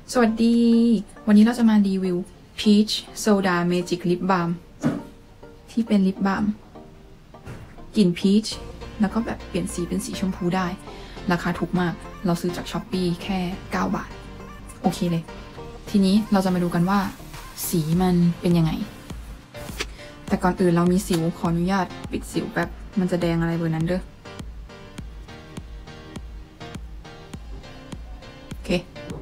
สวัสดีวันนี้เราจะมารีวิว Peach Soda Magic Lip Balm ที่เป็นลิปบาล์มกลิ่น Peach แล้วก็แบบเปลี่ยนสีเป็นสีชมพูได้ราคาถูกมากเราซื้อจาก Shopee แค่9 บาทโอเคเลยทีนี้เราจะมาดูกันว่าสีมันเป็นยังไงแต่ก่อนอื่นเรามีสิวขออนุญาตปิดสิวแบบมันจะแดงอะไรเบอร์นั้นเด้อโอเค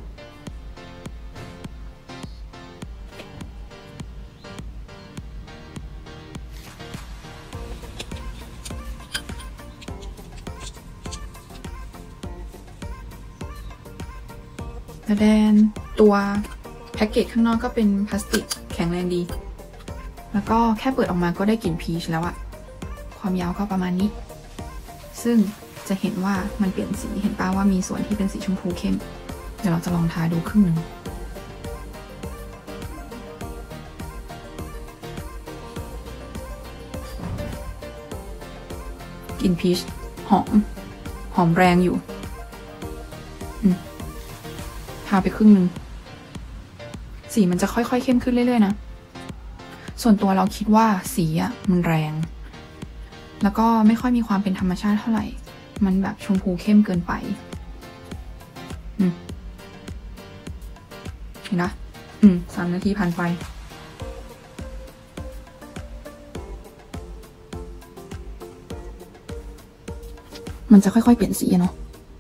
แดนตัวแพ็กเกจข้างนอกก็เป็นพลาสติกแข็งแรงดีแล้วก็แค่เปิดออกมาก็ได้กลิ่นพีชแล้วอะความยาวก็ประมาณนี้ซึ่งจะเห็นว่ามันเปลี่ยนสีเห็นป่าว่ามีส่วนที่เป็นสีชมพูเข้มเดี๋ยวเราจะลองทาดูครึ่งหนึ่งกลิ่นพีชหอมแรงอยู่ทาไปครึ่งหนึ่งสีมันจะค่อยๆเข้มขึ้นเรื่อยๆนะส่วนตัวเราคิดว่าสีอะมันแรงแล้วก็ไม่ค่อยมีความเป็นธรรมชาติเท่าไหร่มันแบบชมพูเข้มเกินไปเห็นนะ3 นาทีผ่านไปมันจะค่อยๆเปลี่ยนสีเนาะ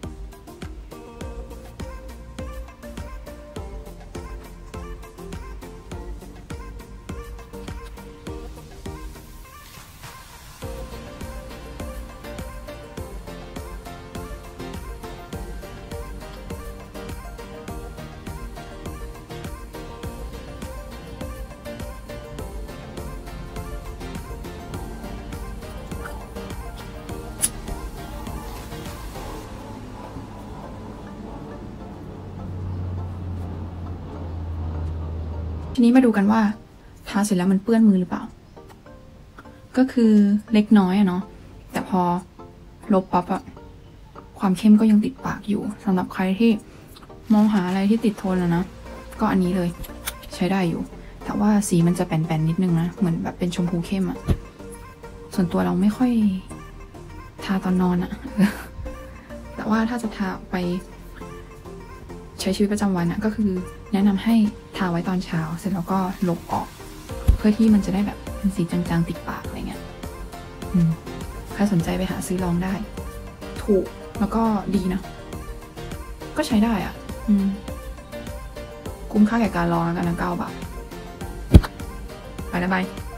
ทีนี้มาดูกันว่าทาเสร็จแล้วมันเปื้อนมือหรือเปล่าก็คือเล็กน้อยอะเนาะแต่พอลบปั๊บอะความเข้มก็ยังติดปากอยู่สำหรับใครที่มองหาอะไรที่ติดทนแล้วนะก็อันนี้เลยใช้ได้อยู่แต่ว่าสีมันจะแป่นๆนิดนึงนะเหมือนแบบเป็นชมพูเข้มอะส่วนตัวเราไม่ค่อยทาตอนนอนอะแต่ว่าถ้าจะทาไปใช้ชีวิตประจำวันอะก็คือแนะนำให้ทาไว้ตอนเช้าเสร็จแล้วก็ลบออกเพื่อที่มันจะได้แบบเป็นสีจางๆติดปากอะไรเงี้ยใครสนใจไปหาซื้อลองได้ถูกแล้วก็ดีนะก็ใช้ได้อ่ะคุ้มค่าแก่การลองแล้วกันนะ9 บาทไปแล้วบาย